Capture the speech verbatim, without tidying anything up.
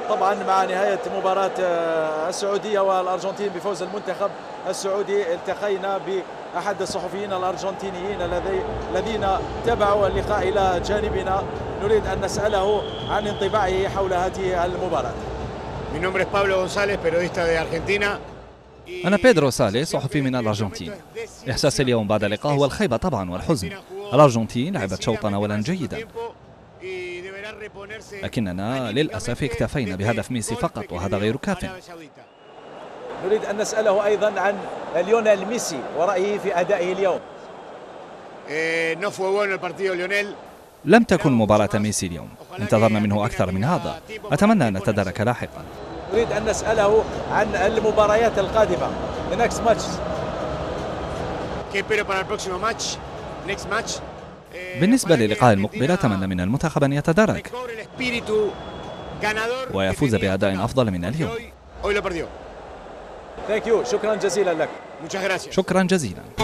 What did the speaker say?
طبعا مع نهاية مباراة السعودية والأرجنتين بفوز المنتخب السعودي التقينا بأحد الصحفيين الأرجنتينيين الذين تابعوا اللقاء إلى جانبنا. نريد أن نسأله عن انطباعه حول هذه المباراة. أنا بيدرو سالي، صحفي من الأرجنتين. إحساسي اليوم بعد اللقاء هو الخيبة طبعا والحزن. الأرجنتين لعبت شوطا أولا جيدا، لكننا للأسف اكتفينا بهدف ميسي فقط، وهذا غير كاف. نريد أن نسأله أيضا عن ليونيل ميسي ورأيه في أدائه اليوم. لم تكن مباراة ميسي اليوم، انتظرنا منه أكثر من هذا، أتمنى أن نتدارك لاحقا. نريد أن نسأله عن المباريات القادمة. The next match. بالنسبة للقاء المقبل أتمنى من المنتخب أن يتدارك ويفوز بأداء أفضل من اليوم. Thank you. شكرا جزيلا لك. شكرا جزيلا.